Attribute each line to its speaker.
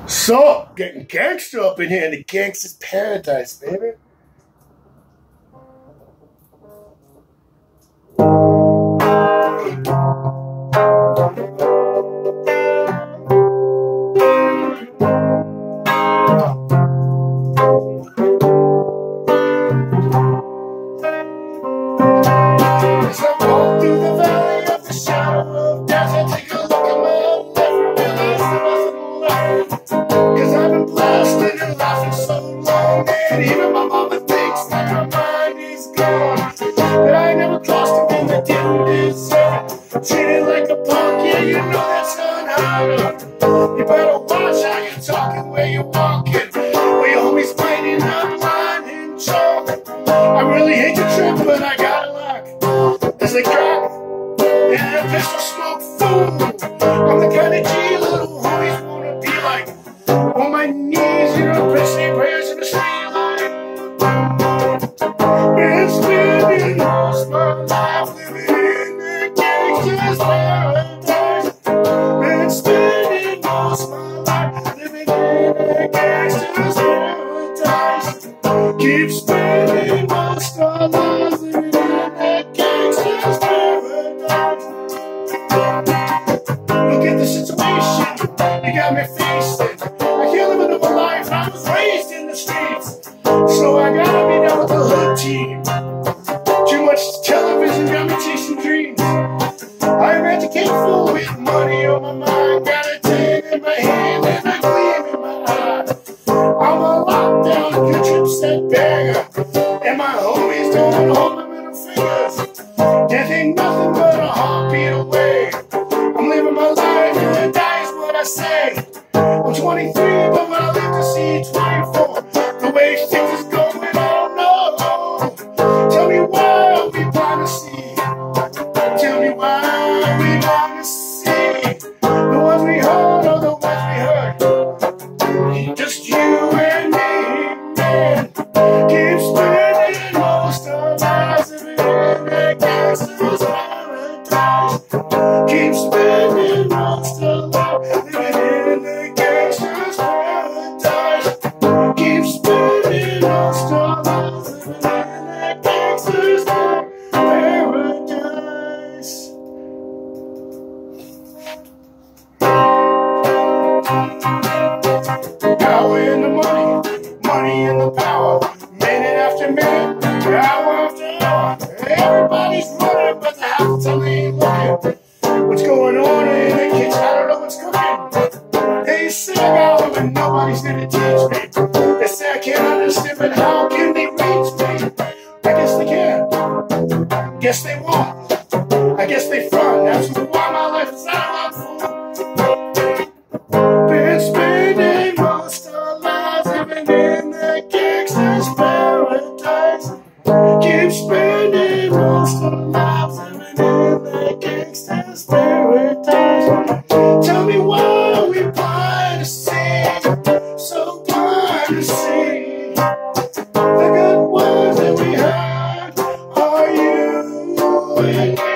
Speaker 1: So, getting gangster up in here in the gangster's paradise, baby. As I walk through the valley of the shadow of death, I take a look at my left and realize there's nothing left. Cause I've been blasting and laughing so long, and even my mama thinks that my mind is gone. But I never crossed a man that didn't deserve it. Treated like a punk, yeah, you know that's unheard of. You better watch how you're talking, where you're walking, where your homies fighting up line and chalk. I really hate to trip, but I gotta lock. There's a crack and a pistol smoke, fool. I'm the kind of G little homies wanna be like. On my knees, you know, pressing prayers in the street light. Been spending most my life living in the gangster's paradise. Been spending most my life living in the gangster's paradise. Keep spending most our lives living in the gangster's paradise. Look at the situation you got me facing. I can't live another life, I was raised in the streets. So I gotta be down with the hood team. Too much television got me chasing dreams. I'm educateful with money on my mind. Got a 10 in my hand and a gleam in my eye. I'm a lockdown, good trip set bagger, and my homies don't hold my middle fingers. Death ain't nothing but a heartbeat away. I'm living my life and die is what I say. I'm 23, but when I live to see 24, the way things is going, I don't know. Tell me why are we blind to see? Tell me why we blind to see? The ones we heard or the ones we heard? Just you and me, man. Keep spending most of our lives living in the gangster's paradise. Keep spending most of our lives living in the gangster's paradise. Keep spending most of our lives living in the gangster's paradise. Power in the money, money in the power. Minute after minute, hour after hour. Everybody's running, but the half the time they ain't looking. What's going on in the kitchen? I don't know what's cooking. They say I got them, but nobody's gonna teach me. They say I can't understand, but how can they reach me? I guess they can. Guess they won't. I guess they front. That's why my life is out of fool. Been spending most of our lives living in the gangster's paradise. Keep spending most of our lives living in the gangster's paradise. Tell me why we blind to see, so blind to see. The good words that we heard are you and me.